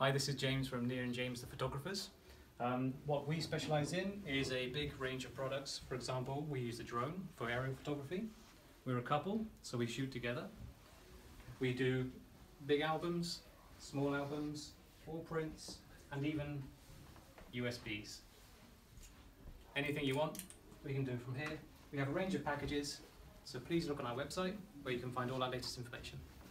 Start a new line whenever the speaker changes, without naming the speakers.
Hi, this is James from Near and James the Photographers. What we specialise in is a big range of products. For example, we use the drone for aerial photography. We're a couple, so we shoot together. We do big albums, small albums, wall prints, and even USBs. Anything you want, we can do from here. We have a range of packages, so please look on our website where you can find all our latest information.